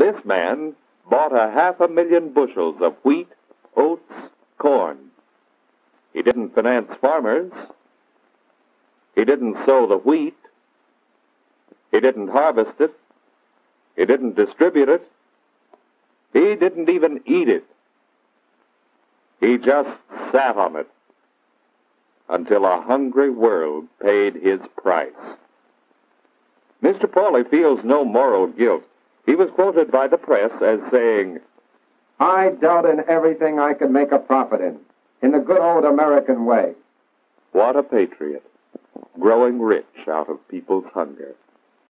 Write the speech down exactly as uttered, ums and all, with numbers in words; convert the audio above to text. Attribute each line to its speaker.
Speaker 1: This man bought a half a million bushels of wheat, oats, corn. He didn't finance farmers. He didn't sow the wheat. He didn't harvest it. He didn't distribute it. He didn't even eat it. He just sat on it until a hungry world paid his price. Mister Pauley feels no moral guilt. He was quoted by the press as saying,
Speaker 2: "I dealt in everything I could make a profit in, in the good old American way."
Speaker 1: What a patriot, growing rich out of people's hunger.